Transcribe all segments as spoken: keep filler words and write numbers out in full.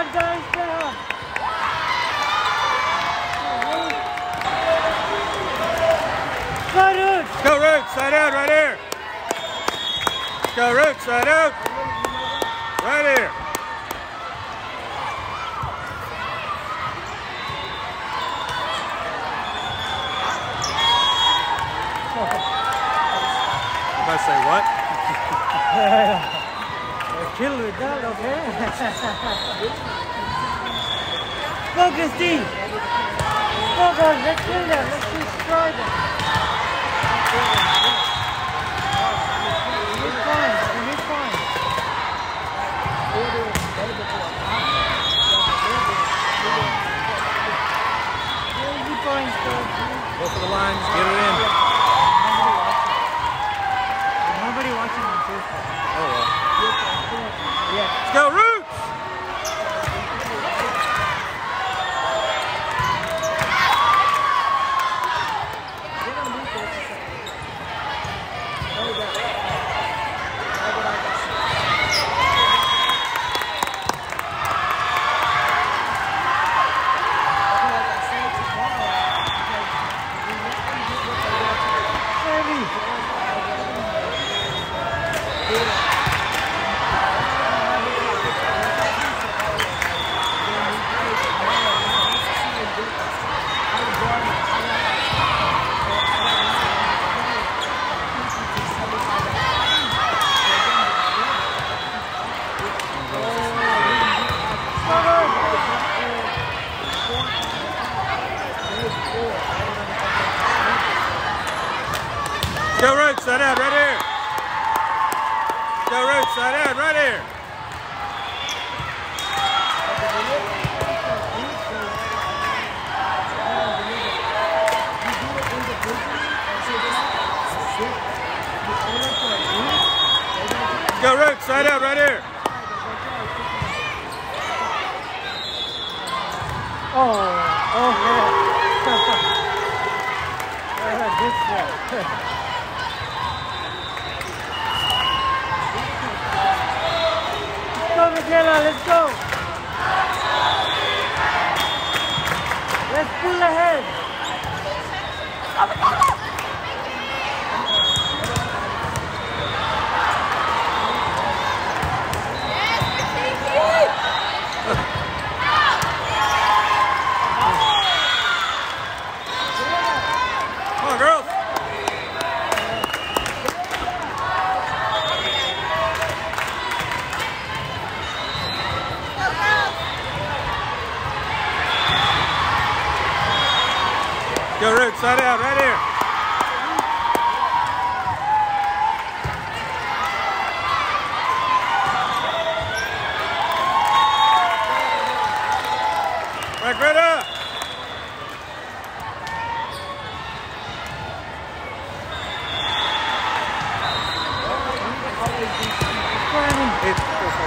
hard, guys. Stay hard. Go, Roots. Go, Roots. Side out, right here. Go, Roots. Side out. Right here. If I say what? Kill with that, okay? Focus, Steve. Focus, let's kill them. Let's destroy them. He's fine. He's fine. He's fine, sir. Go for the lines. Get it in. Nobody watching on Facebook. Oh, well. Yeah. Let's go, Roots! Go Roots, side out, right here. Go Roots, side out, right here. Go Roots, side out, right here. Oh, oh yeah. This way. Let's go, Michaela, let's go. Let's pull ahead. Come on, girls. Go Roots, side out, right here. Back right up. It's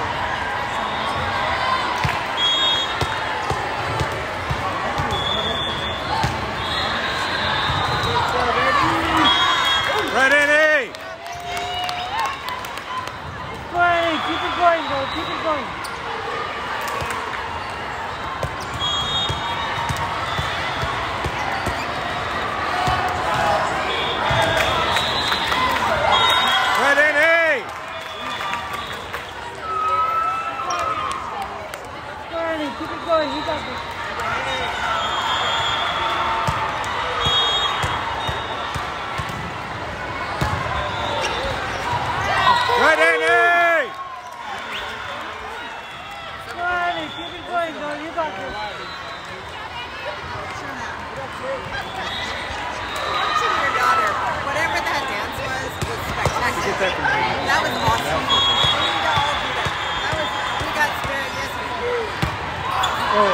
right in, hey! Go ahead, keep it going, though. Keep it going. Right in, hey! Go ahead, keep it going. You got this. Right in, hey! Go ahead, keep it going, though. You got this. Watching your daughter, whatever that dance was, was spectacular. That was awesome. We need to all do that. That was, we got scared yesterday. Oh,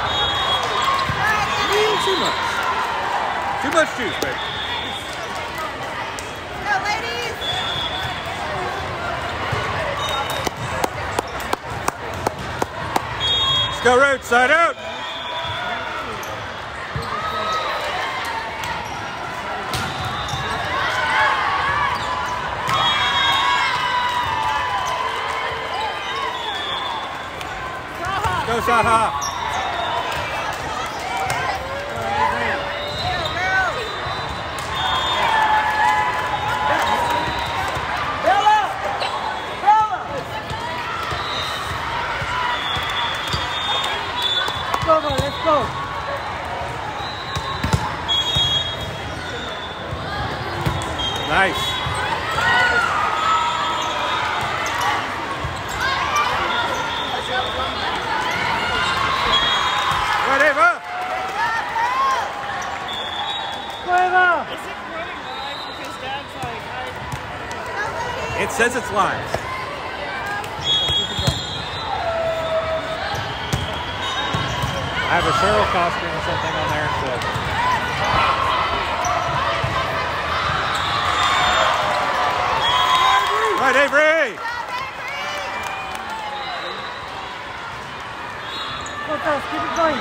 hey. Too much. Too much juice, baby. Go, ladies! Let's go Roots, side out. Go, Saha. Go, go, let's go. Nice. Right, Ava. Go, Eva. Is it running live? Because Dad's like, I... It says it's live. I have a Cheryl costume or something on there, so. Right, Avery! Go, Taz, keep it going.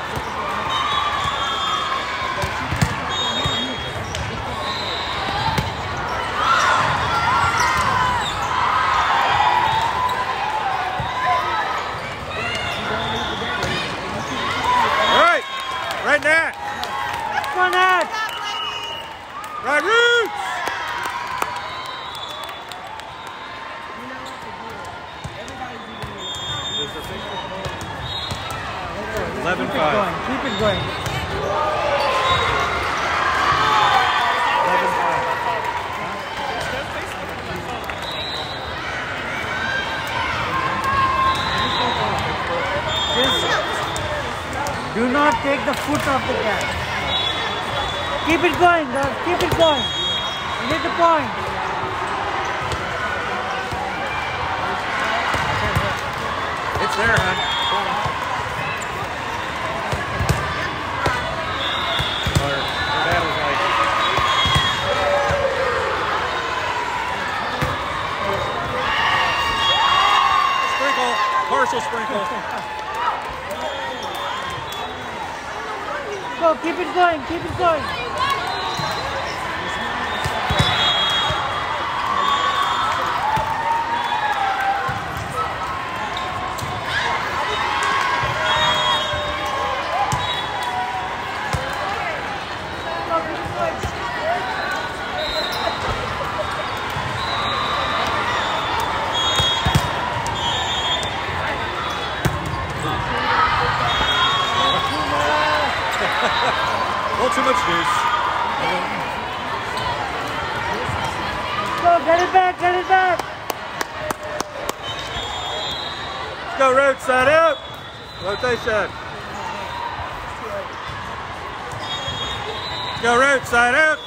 Right! Right, Nat! Come on, Nat. Right, Roots! eleven Keep it five. going, keep it going. eleven five. Just do not take the foot off the gas. Keep it going, guys. Keep it going. You need the point. It's there, huh? Or, or Dad was like, Sprinkle. Partial sprinkle. Go, keep it going, keep it going. A little too much juice. Go, get it back, get it back. Let's go, Root, side out. Rotation. Let's go, Root, side out.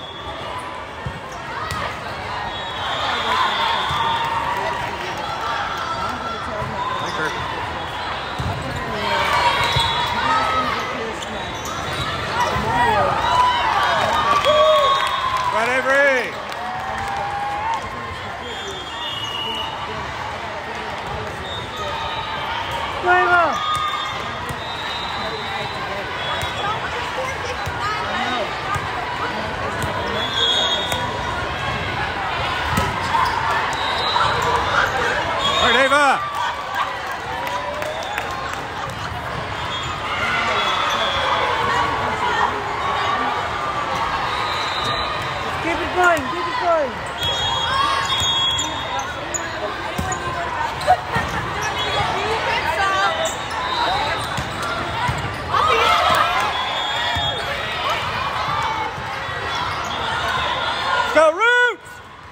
Right, Avery. Go, Eva. Right, Ava. Keep it going, keep it going. Let's go, Roots.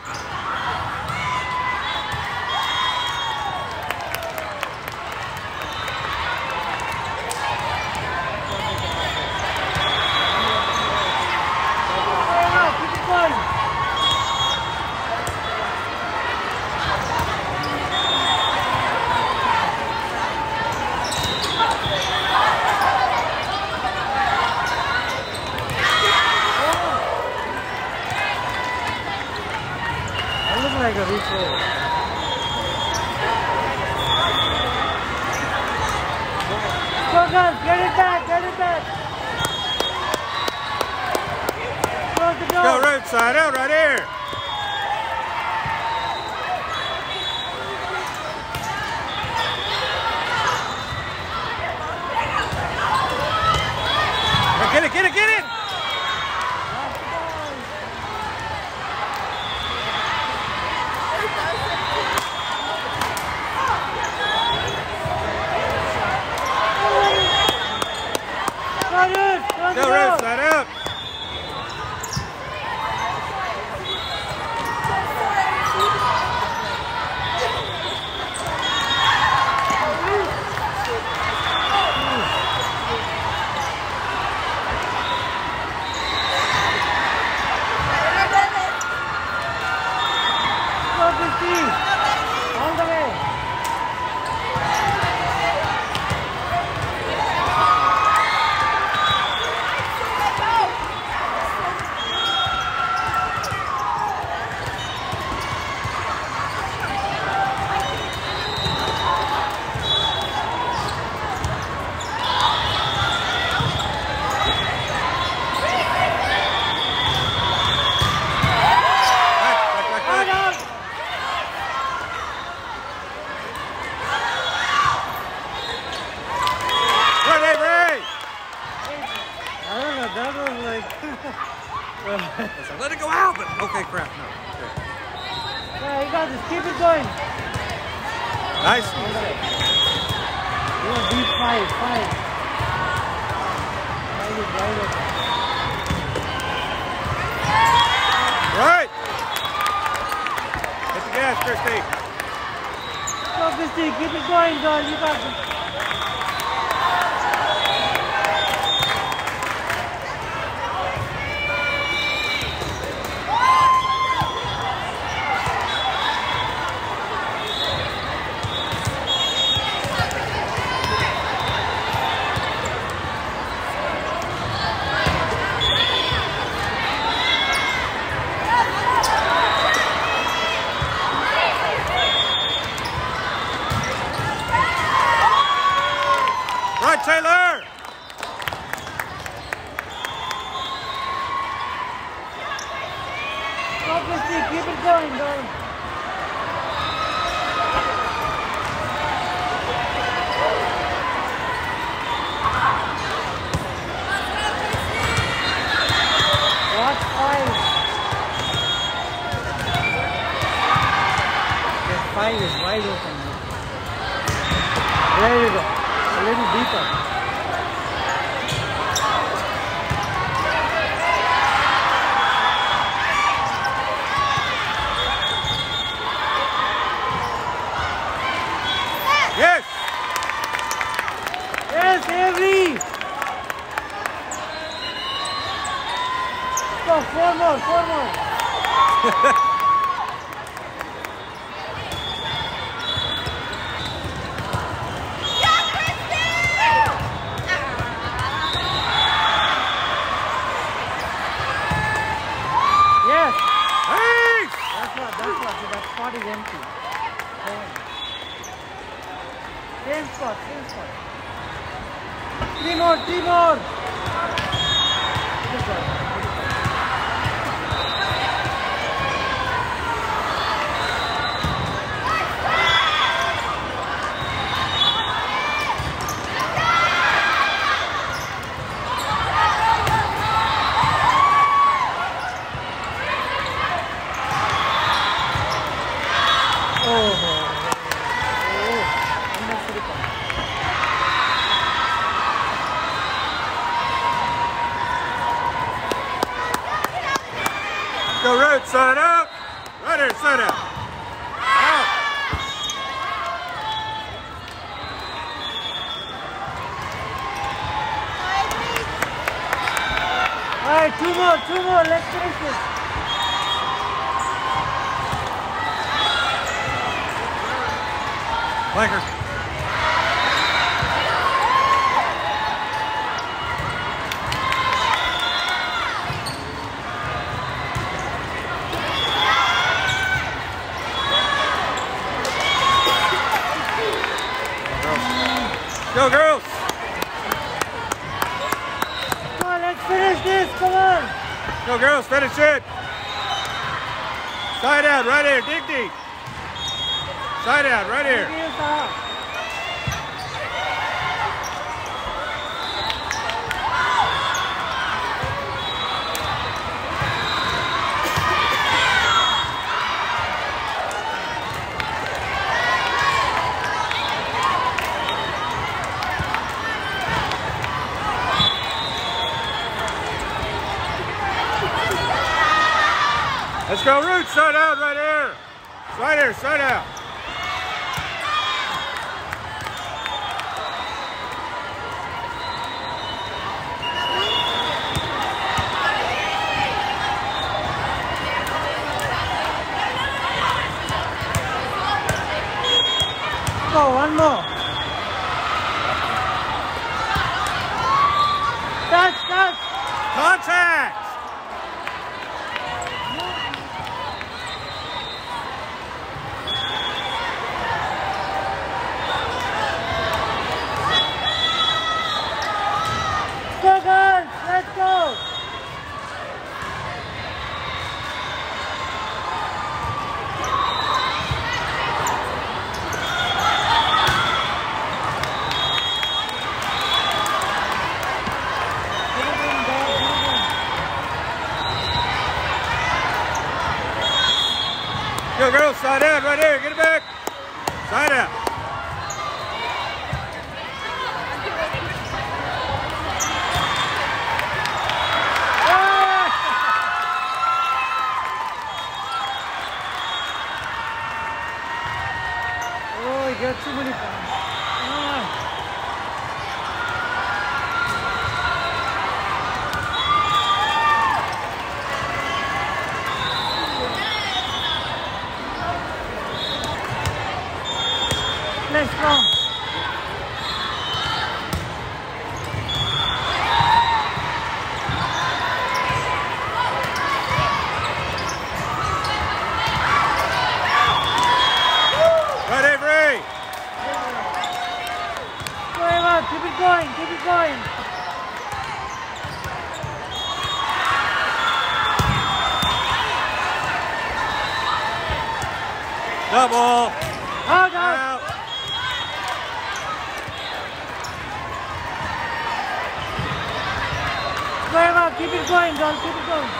Eva, keep it going. I look like a replay. Go, guys, get it back, get it back. Close the door. Go, Root, side out, right here. Get it, get it! Go, Ruth, side out. All the way. That was like... Let it go out, but... Okay, crap, no. Okay. Yeah, you got this. Keep it going. Nice. You want deep five, five. Ride it, ride it. Right. Hit the gas, Christy. Go, Christy. Keep it going, girl. You got this. Right, Taylor! Go, Christy. Keep it going, girl. Watch five. That five is wide open. There you go. A little deeper. Yes! Yes, Avery! Go, four more, four more. Yes! Hey! That's what, that's what, that spot is empty. Same spot, same spot. Three more, three more! Good job. Go, Root, side out. Right here, side out. Out. All right, two more, two more, let's finish this. Flanker. Go, girls! Come on, let's finish this, come on! Go, girls, finish it! Side out, right here, dig deep! Side out, right here! Here's the- Let's go, Root, side out right here. Right here, side out. Go, one more. Touch, touch. Contact. Go, girls, let's go. Go, girls, side out right here. Get it back. Side out. Oh, he got too many points. Ah. Play strong. Right, Avery. Go, Eva, keep it going, keep it going. Double. Out, out. Out. Go, Eva, keep it going, girl, keep it going.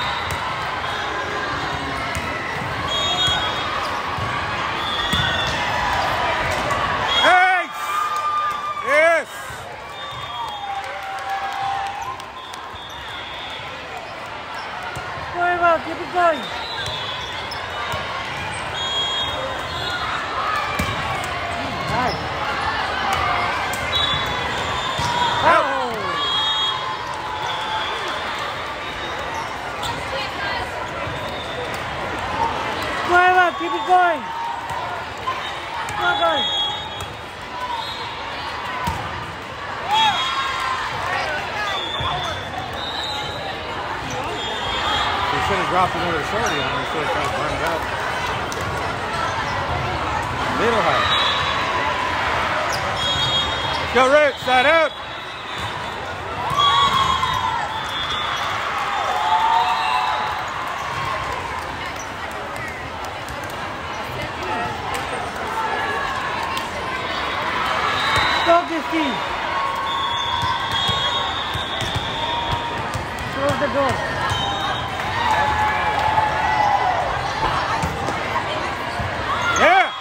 Ace. Yes. Go, Eva, keep it going. Nice. Out. Go, Eva, keep it going. Go, guys. You should have dropped another shorty on her. Should have tried to burn it up. Middle height. Go, Root, side out. Go, Christy. Close the door. Yeah.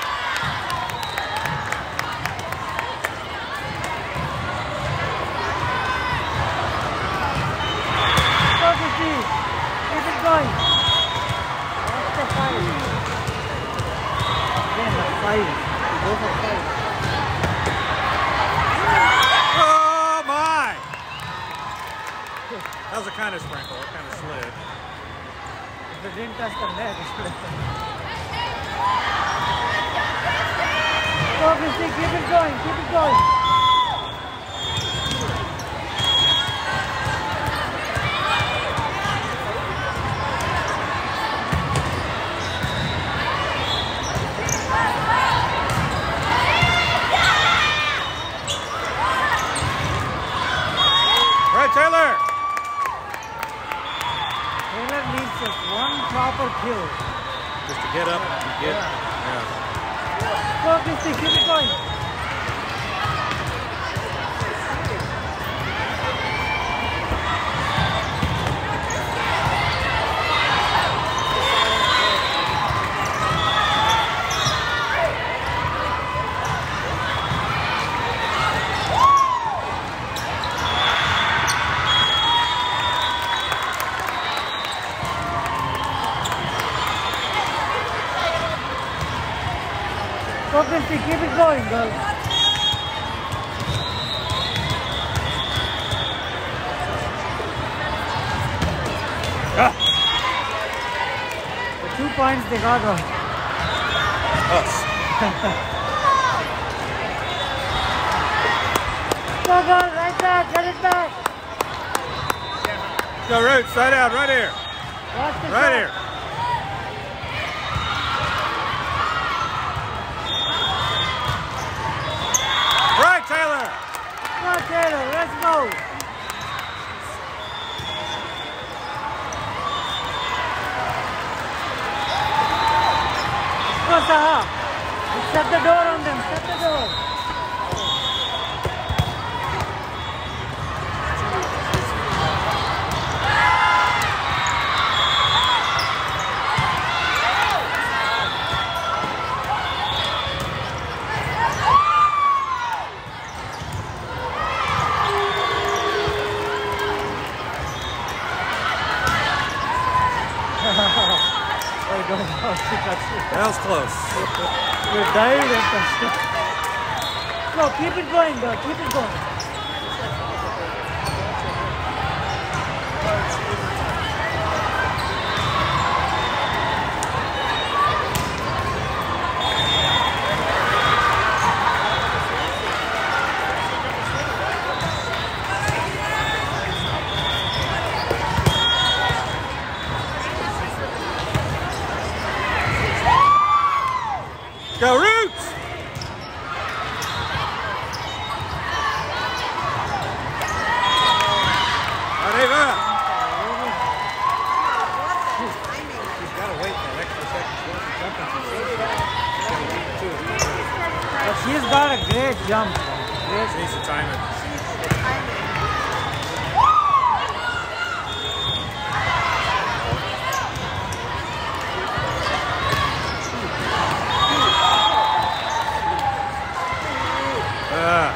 Go, Christy. Keep it going. That's the five. Again, that's five. Go for five. Oh, my. That was a kind of sprinkle. It kind of slid. If it didn't touch the net, it's good. Go, Christy, keep it going, keep it going. Right, Taylor. Taylor needs just one proper kill. Just to get up and get. Yeah. Go, Christy, keep it going. Fifty, keep it going, girl. Ah. The two points they got on. Us. Go, girl, right back, get it back. Go, Roots, side out, right here. Watch the Right shot. here. Right, Taylor. Come on, Taylor, let's go. Go, Saha. Shut the door on them, shut the door. Oh, don't know. She touched it. That was close. You died and touched it. Go, keep it going, girl. Keep it going. Go, Roots. Arriba. His timing. She's got to wait for an extra second. She wants to jump and she's But she's got a great jump. Great. She needs to time it. The timing. Ah.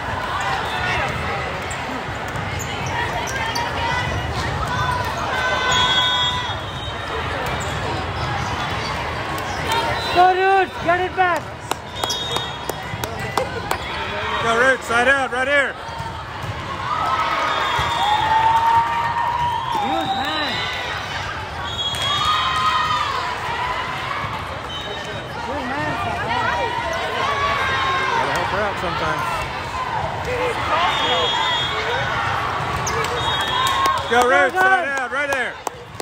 Go, Roots, get it back. Go, Roots, side out, right here. Use hand. Use hand, Saha. Gotta help her out sometimes. Go, Roots, go. side out, right there.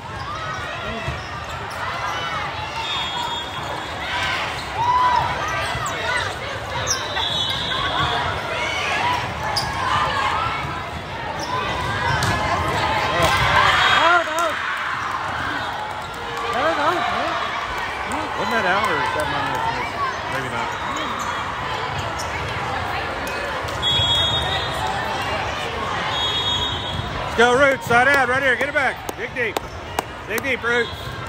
Out, out. That was out, right? Wasn't that out or is that my imagination? Maybe not. Go, Roots, side out, right here. Get it back. Dig deep. Dig deep, Roots.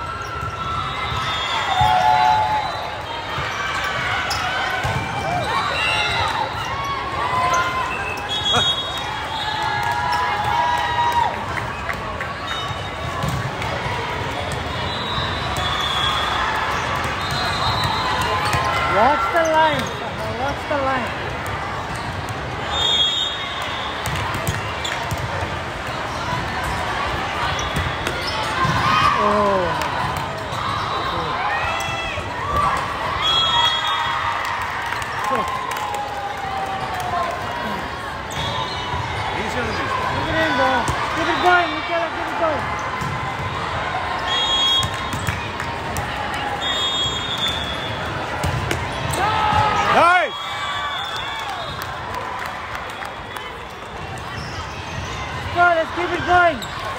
Watch the line, Saha. Watch the line. Oh. He's going to do something. Keep it in, girl. Keep it going, Michaela. Keep it going. Nice. Go, let's keep it going.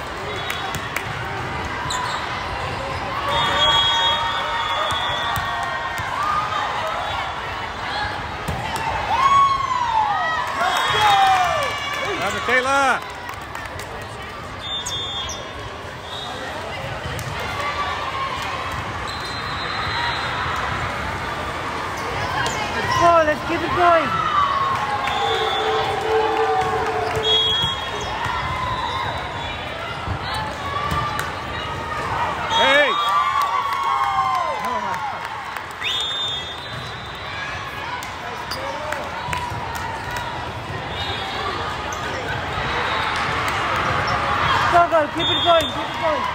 Now, Michaela. Go, let's keep it going. Hey. girl. Keep it going. Keep it going.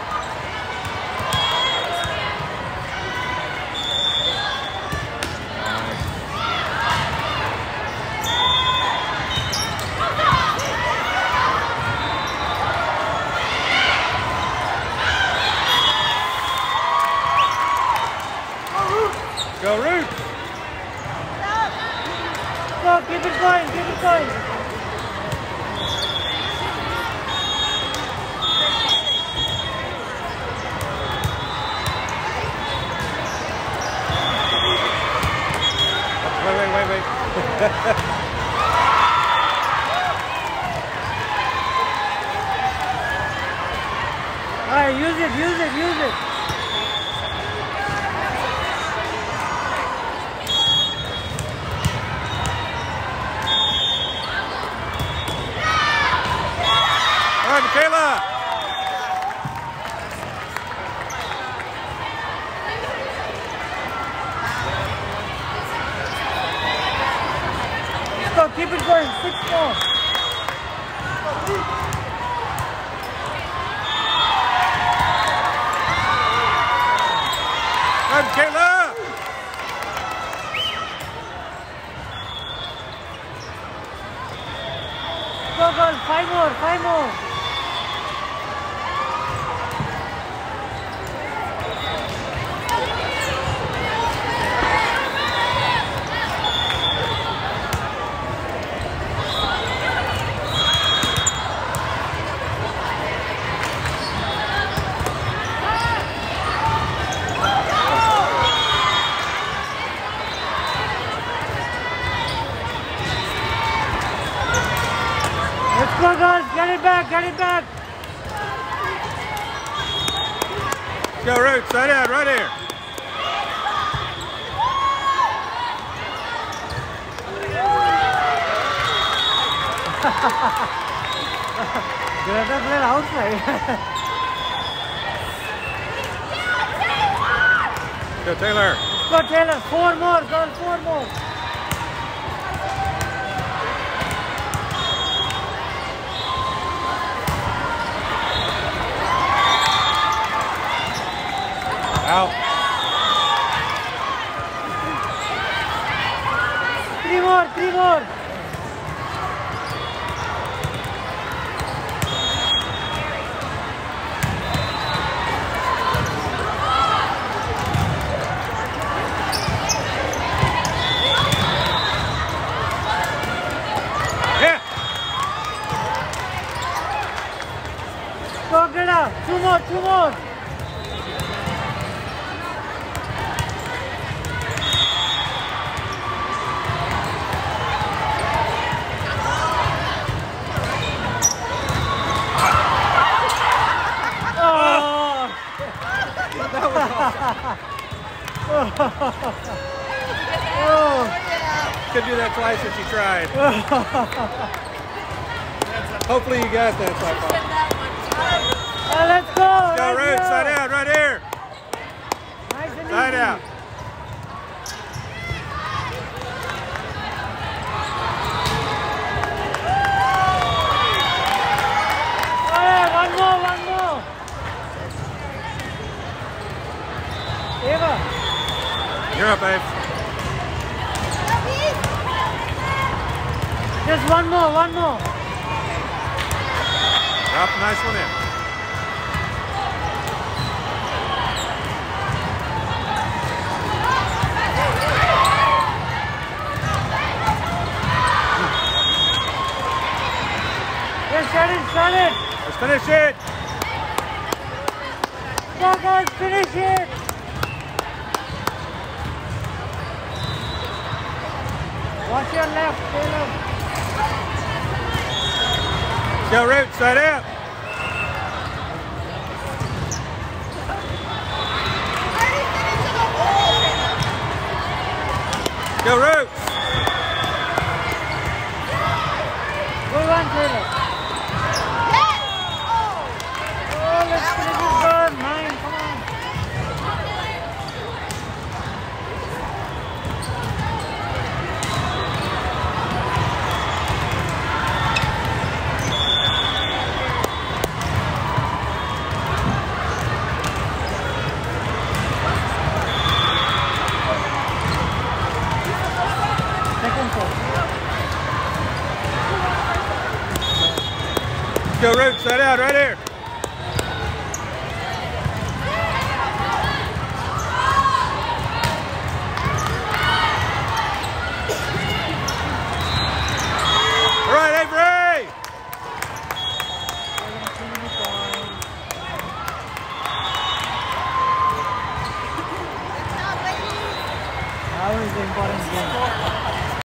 Go Roots! Go, keep it going, keep it going. Wait, wait, wait, wait. Alright, use it, use it, use it. All right, Michaela. Go, keep it going. Six more. All right, Michaela. Go, girl. Five more, five more. Let's go, girls. Get it back, get it back. Go Roots, right out, right here. You're not playing outside. Go Taylor. Go, Taylor. Four more, girl. Four more. Out. Three more, three more. Yeah. Go, get up. Two more, two more. Could do that twice if you tried. Hopefully you got that, Cyclone. Uh, let's go. Go right Roots, here. side out, right here. Nice and Side easy. out. Alright, one more, one more. Eva. You're up, babe. Just one more, one more. Drop a nice one in. Just shut it, shut it. Let's finish it. Go, guys, finish it. Watch your left, Taylor. Go Roots, side out. Go Roots. Good one, Taylor. Oh, let's finish this girl. Nine, come on. go, Roots. Side out, right here. All right, Avery. Now is the important game.